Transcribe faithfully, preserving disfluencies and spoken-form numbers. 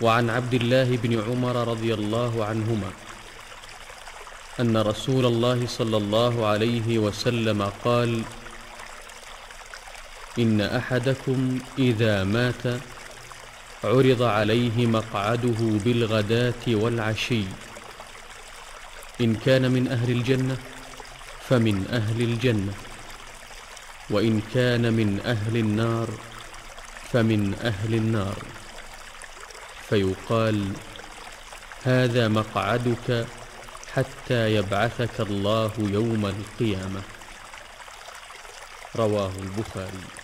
وعن عبد الله بن عمر رضي الله عنهما أن رسول الله صلى الله عليه وسلم قال: إن أحدكم إذا مات عرض عليه مقعده بالغداة والعشي، إن كان من أهل الجنة فمن أهل الجنة، وإن كان من أهل النار فمن أهل النار، فيقال: هذا مقعدك حتى يبعثك الله يوم القيامة. رواه البخاري.